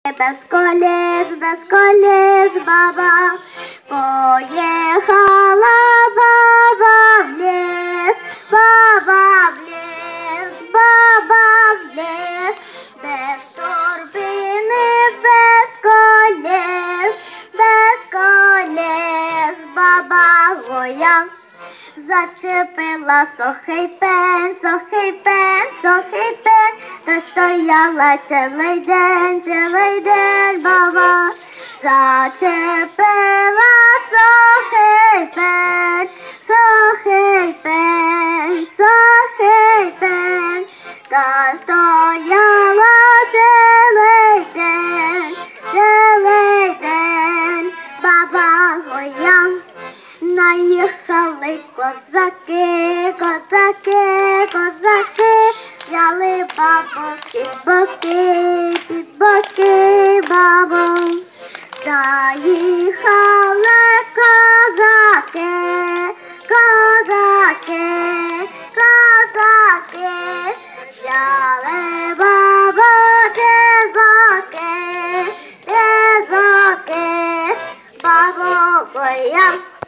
Без коліс баба, поїхала баба в ліс, баба в ліс, баба в ліс, без торбини, без коліс, баба гоя. Зачепила сухий пень, та стояла цілий день баба. Зачепила сухий пень, та стояла цілий день, баба гоя. Наїхали козаки, взяли бабу під боки бабу. Заїхали козаки, взяли бабу під боки, бабу гоя.